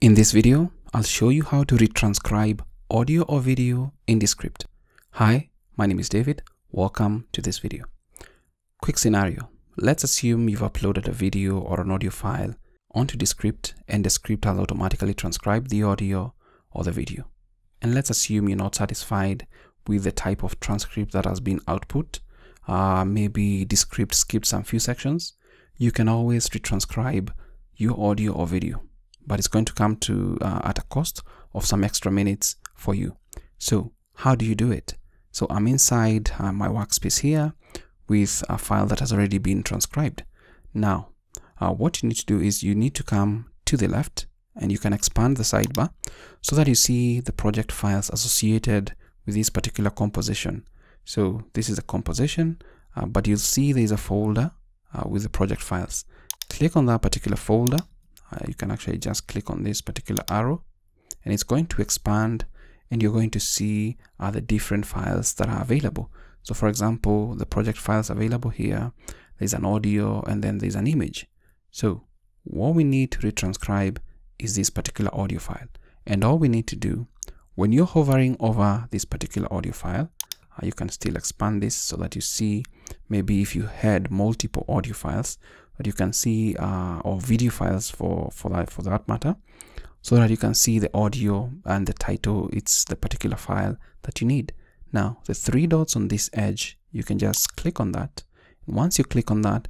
In this video, I'll show you how to retranscribe audio or video in Descript. Hi, my name is David. Welcome to this video. Quick scenario. Let's assume you've uploaded a video or an audio file onto Descript and Descript has automatically transcribed the audio or the video. And let's assume you're not satisfied with the type of transcript that has been output. Maybe Descript skipped some few sections. You can always retranscribe your audio or video, but it's going to come to at a cost of some extra minutes for you. So how do you do it? So I'm inside my workspace here with a file that has already been transcribed. Now, what you need to do is you need to come to the left and you can expand the sidebar so that you see the project files associated with this particular composition. So this is a composition, but you'll see there's a folder with the project files. Click on that particular folder. You can actually just click on this particular arrow and it's going to expand and you're going to see the different files that are available. So for example, the project files available here, there's an audio and then there's an image. So what we need to retranscribe is this particular audio file. And all we need to do, when you're hovering over this particular audio file, you can still expand this so that you see maybe if you had multiple audio files, that you can see or video files for that matter, so that you can see the audio and the title. It's the particular file that you need. Now the three dots on this edge, you can just click on that. Once you click on that,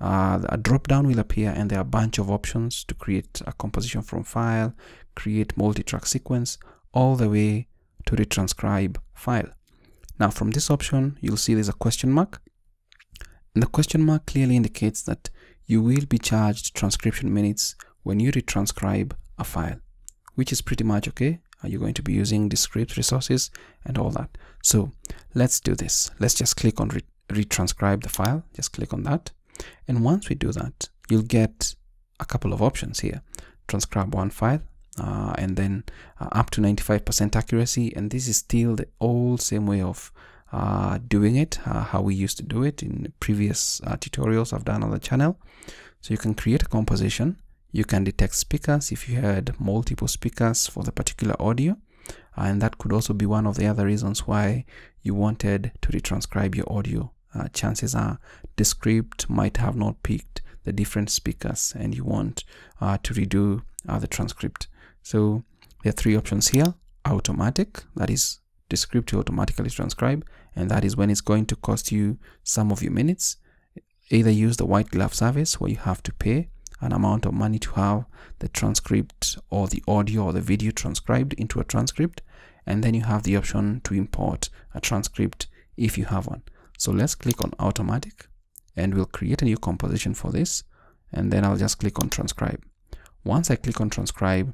a drop down will appear and there are a bunch of options to create a composition from file, create multi-track sequence, all the way to retranscribe file. Now from this option, you'll see there's a question mark, and the question mark clearly indicates that you will be charged transcription minutes when you retranscribe a file, which is pretty much okay. You're going to be using Descript resources and all that. So let's do this. Let's just click on retranscribe the file. Just click on that. And once we do that, you'll get a couple of options here. Transcribe one file and then up to 95% accuracy. And this is still the old same way of doing it, how we used to do it in previous tutorials I've done on the channel. So you can create a composition. You can detect speakers if you had multiple speakers for the particular audio, and that could also be one of the other reasons why you wanted to retranscribe your audio. Chances are Descript might have not picked the different speakers and you want to redo the transcript. So there are three options here. Automatic, that is Descript to automatically transcribe, and that is when it's going to cost you some of your minutes. Either use the white glove service where you have to pay an amount of money to have the transcript or the audio or the video transcribed into a transcript, and then you have the option to import a transcript if you have one. So let's click on automatic and we'll create a new composition for this, and then I'll just click on transcribe. Once I click on transcribe,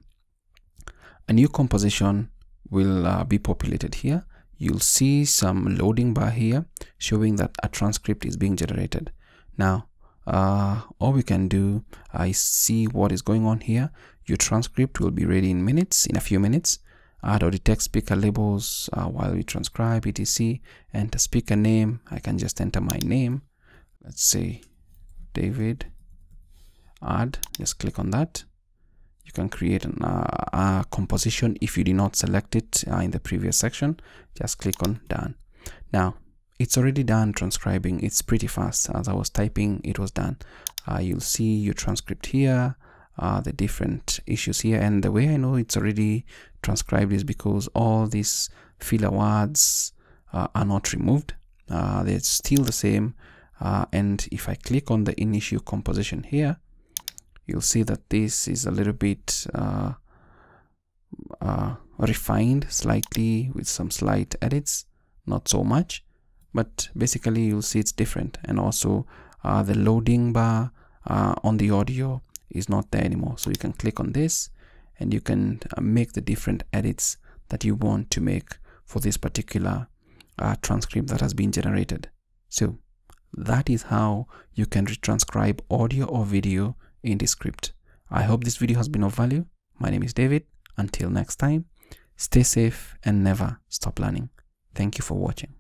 a new composition will be populated here. You'll see some loading bar here showing that a transcript is being generated. Now all we can do is see what is going on here. Your transcript will be ready in a few minutes. Add or detect speaker labels while we transcribe, etc. Enter speaker name. I can just enter my name, let's say David. Add, just click on that. You can create a composition if you did not select it in the previous section. Just click on done. Now it's already done transcribing. It's pretty fast. As I was typing, it was done. You'll see your transcript here, the different issues here, and the way I know it's already transcribed is because all these filler words are not removed. They're still the same, and if I click on the initial composition here, you'll see that this is a little bit refined slightly with some slight edits, not so much, but basically you'll see it's different. And also the loading bar on the audio is not there anymore. So you can click on this and you can make the different edits that you want to make for this particular transcript that has been generated. So that is how you can retranscribe audio or video in Descript. I hope this video has been of value. My name is David. Until next time, stay safe and never stop learning. Thank you for watching.